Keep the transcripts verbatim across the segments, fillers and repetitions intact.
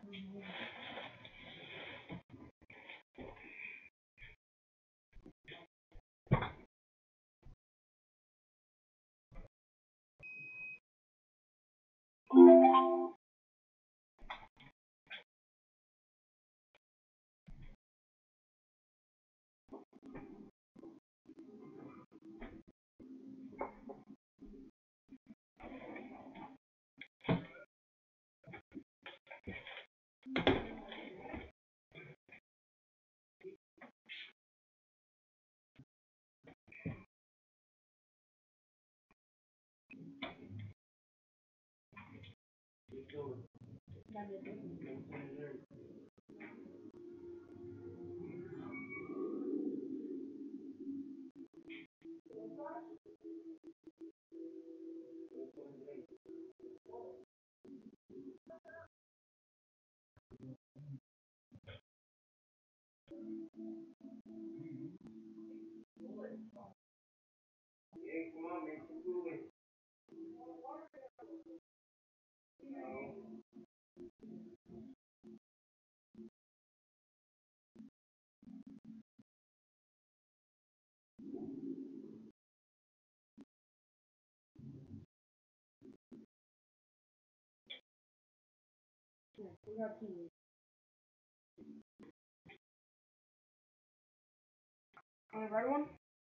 Right one?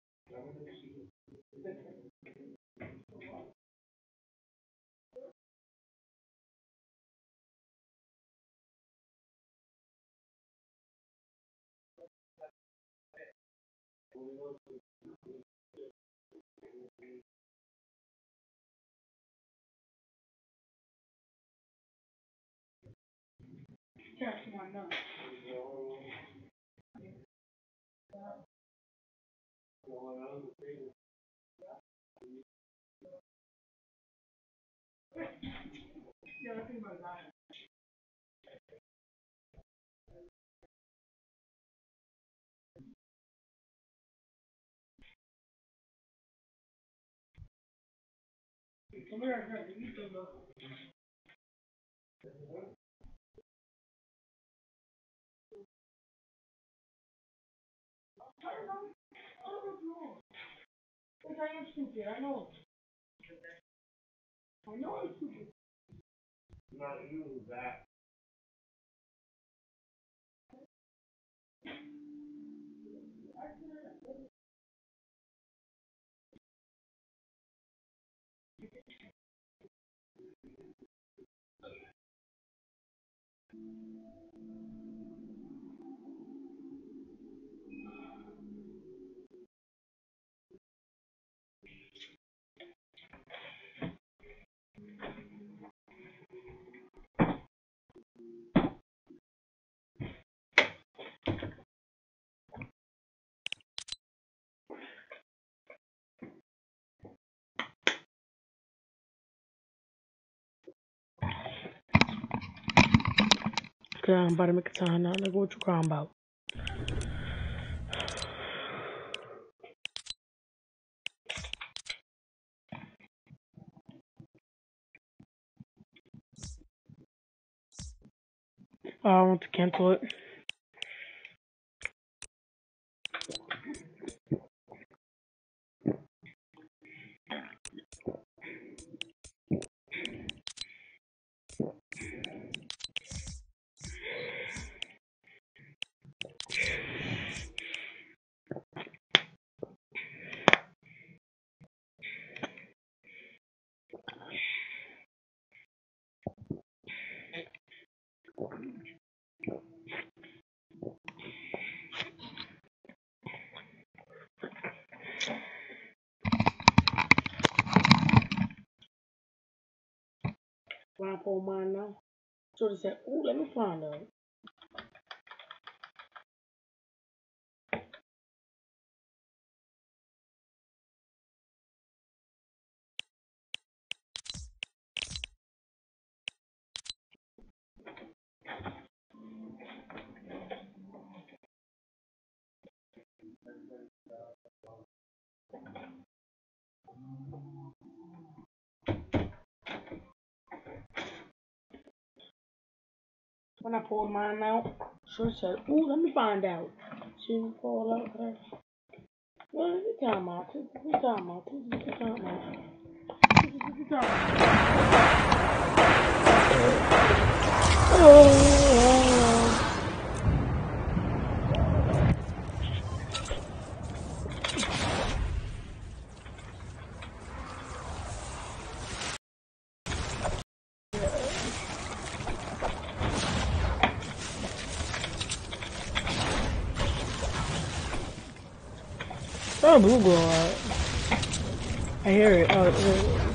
Yeah, come on, no. Yeah, I think about that. Come here, here, you can look. I don't know. I don't know. Because I am stupid, I know. I know I'm stupid. Not you, that. Okay, I'm about to make a time now. Look what you crying about. Oh, I want to cancel it. When I pull mine now, so they said, ooh, let me find out. When I pulled mine out, sure said, ooh, let me find out. She pulled out her. What is the time out? What is the time out? What is the time out? What is the time out? Oh. Oh, blue glow out. I hear it. Oh, it is.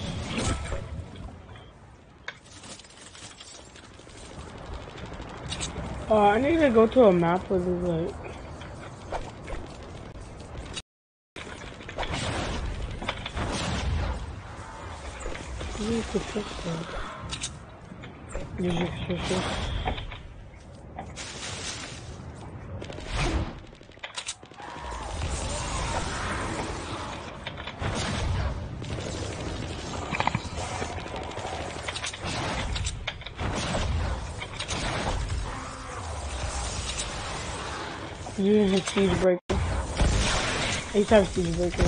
Oh, I need to go to a map with this, like. I need to fix that. Did you fix this? Use a siege breaker. I used to have siege breaker.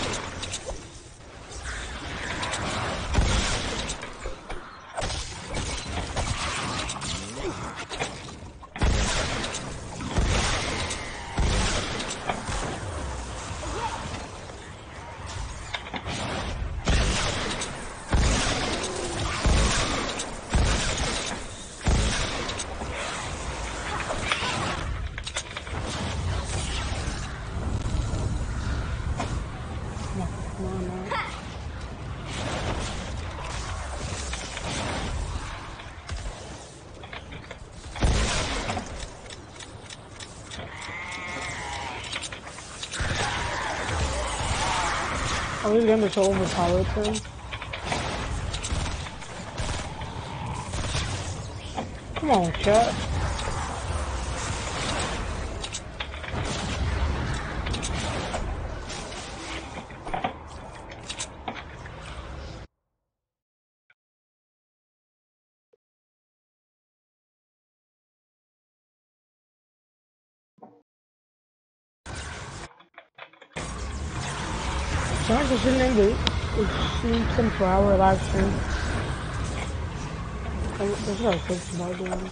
Oh, these guns are so overpowered, too. Come on, chat. Someone just didn't end it. It's twenty-four hour live stream. That's what I was thinking about doing.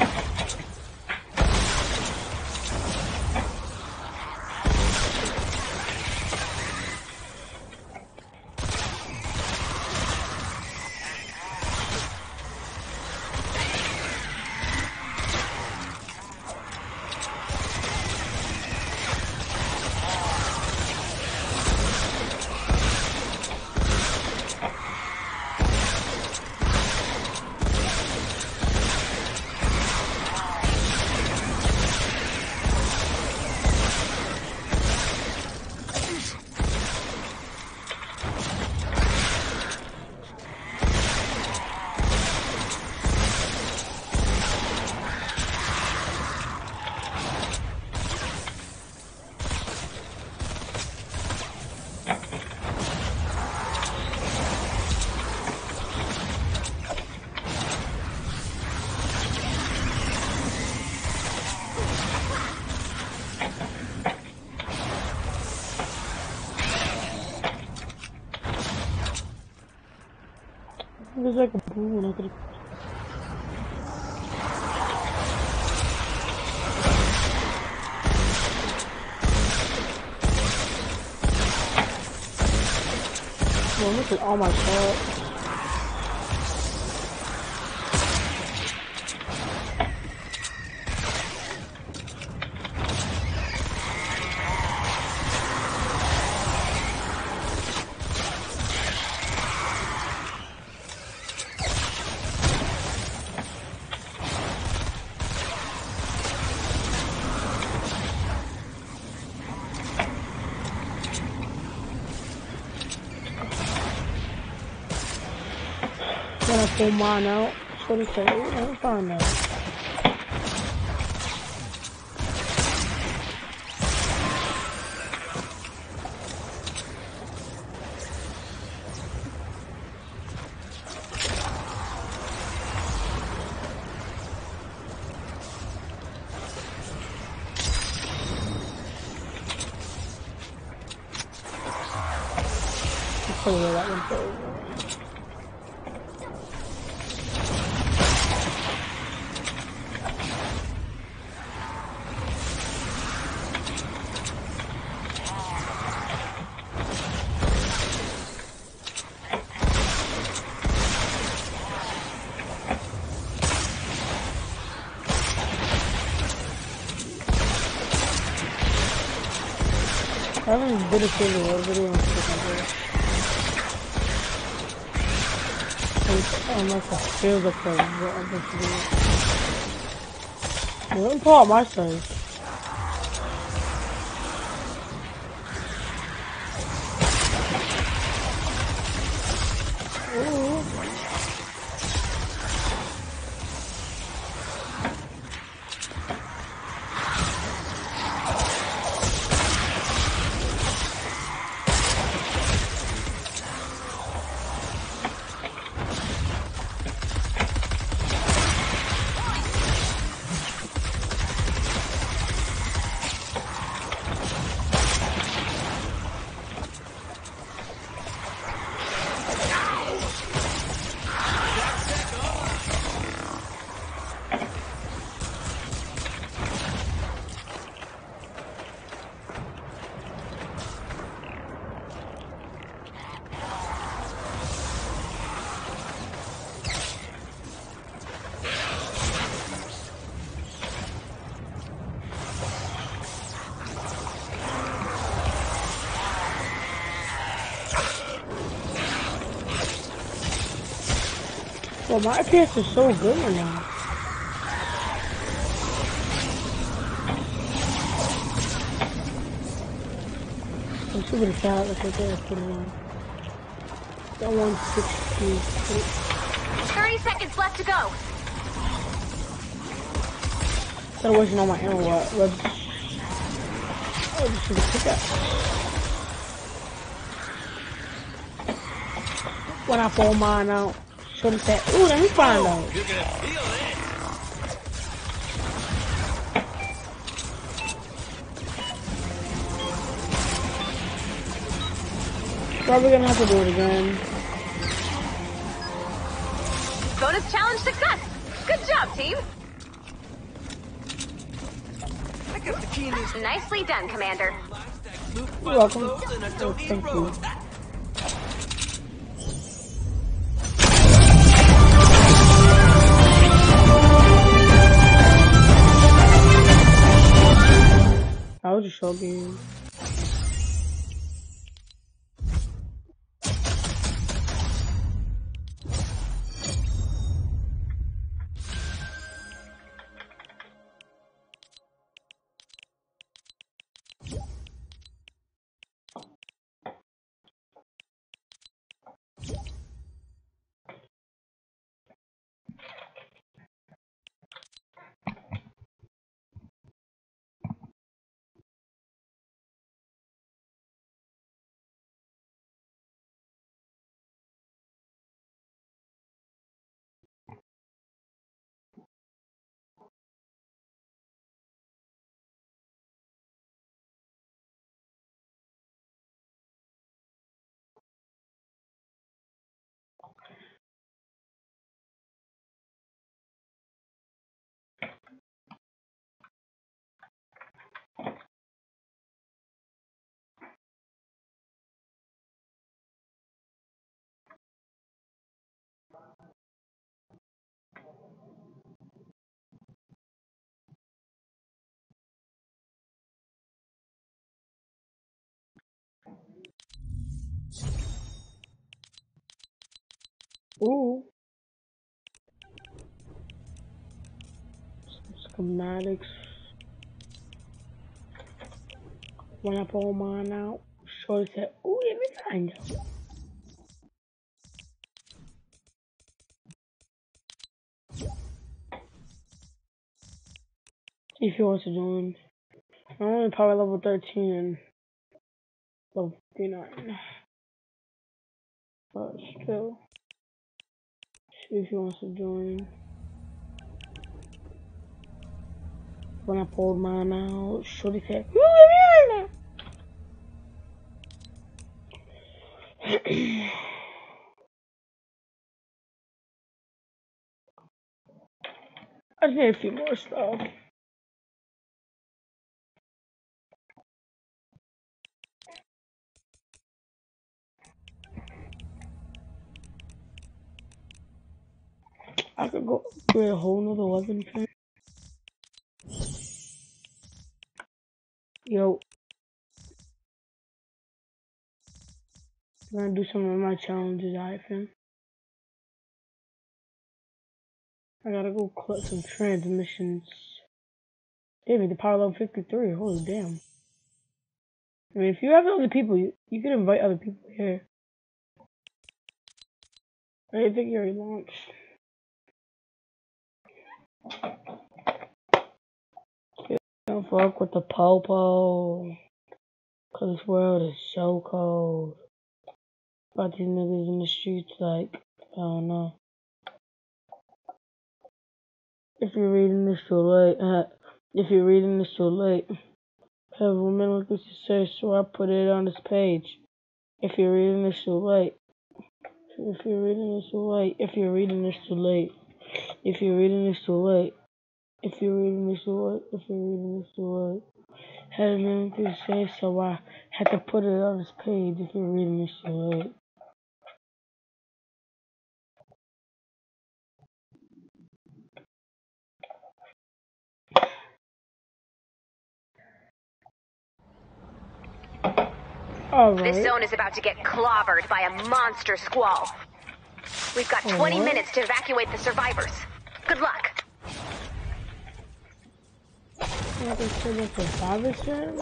There's like a blue one I could. Well, look at all my shots. Gonna pull mine out. What is that? Let me find that. probably where that one goes. I haven't did a single one video on freaking video. Unless I feel the play, what I'm supposed to do. Let me pull out my size. Ooh. Well, my F P S is so good right now. I'm super excited. Let's look at it. Put it on. That one sixty. Thirty seconds left to go. Instead of wasting all my ammo, what? Let's. Oh, just should have picked up. When I pull mine out. Should have said, ooh, let me find out. You're gonna feel it. Probably gonna have to do it again. Bonus challenge success. Good job, team. I got the keenest. Nicely done, Commander. You're welcome. Oh, thank you. I was just joking. Ooh. Some schematics. When I pull mine out, Shorty said, ooh, let me find out. See if he wants to join. I'm only power level thirteen and level fifty-nine. But still. See if he wants to join. When I pulled mine out, Shorty said, ooh, let me find out. I just need a few more stuff. I could go create a whole nother weapon thing. Yo. I'm gonna do some of my challenges, I think. I gotta go collect some transmissions. They made the power level fifty-three. Holy damn. I mean, if you have other people, you, you can invite other people here. I think you already launched. Don't fuck with the popo. Cause this world is so cold. About these niggas in the streets, like, I don't know. If you're reading this too late, uh, if you're reading this too late, have a minute to say, so I put it on this page. If you're reading this too late, if you're reading this too late, if you're reading this too late, if you're reading this too late, if you're reading this too late, if you're reading this too late, had a minute to say, so I had to put it on this page. If you're reading this too late. Alright. This zone is about to get clobbered by a monster squall. We've got twenty What? minutes to evacuate the survivors. Good luck. What they said that's a survivors fan?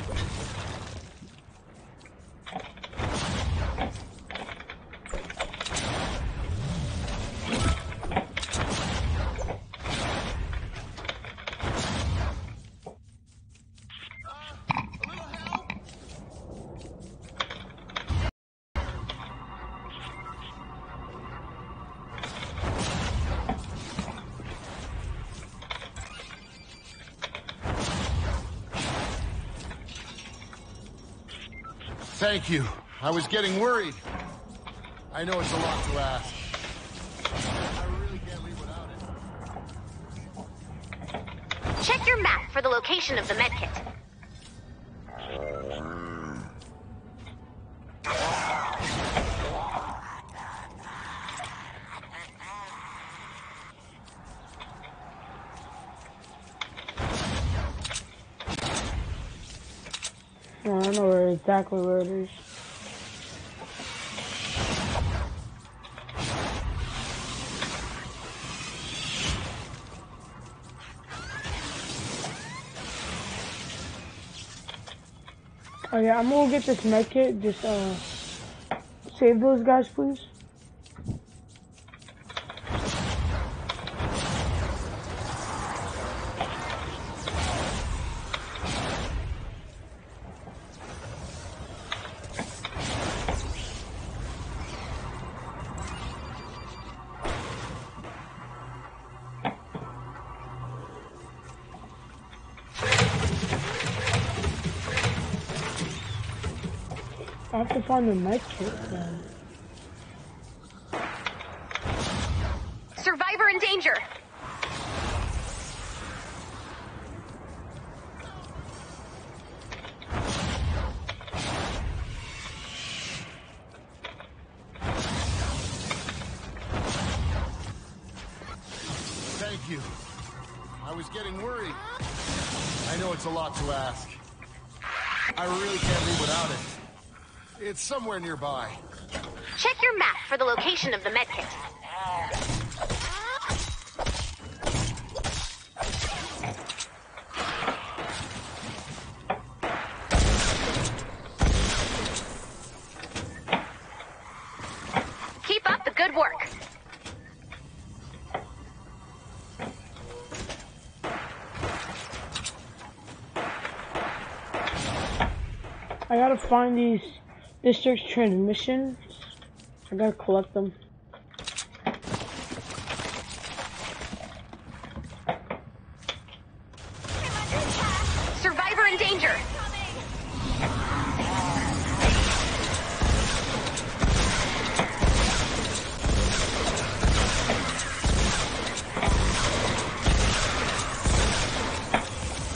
Thank you. I was getting worried. I know it's a lot to ask. I really can't leave without it. Check your map for the location of the medkit. Well, I know where exactly where it is. Oh yeah, I'm gonna get this medkit. Just uh, save those guys, please. I have to find the medkit then. Survivor in danger. Thank you. I was getting worried. I know it's a lot to ask. I really can't leave without it. It's somewhere nearby. Check your map for the location of the medkit. Keep up the good work. I gotta find these district transmissions. I gotta collect them. Survivor in danger.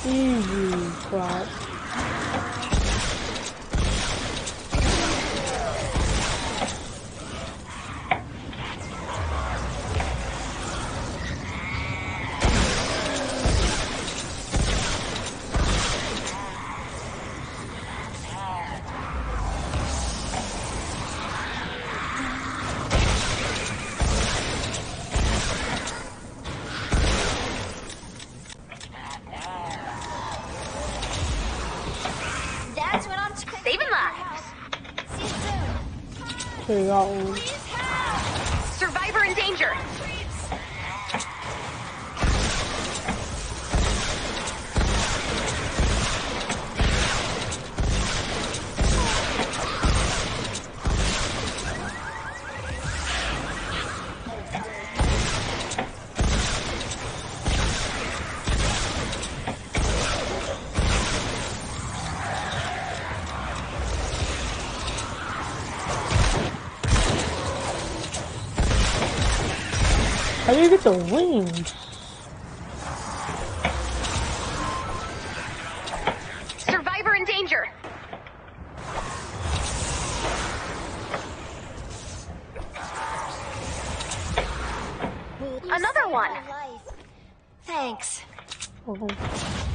Easy, crap. That's what I'm saving lives. See you soon. Okay, got one. Survivor in danger. How do you get the wings? Survivor in danger. Another one. Thanks. Okay.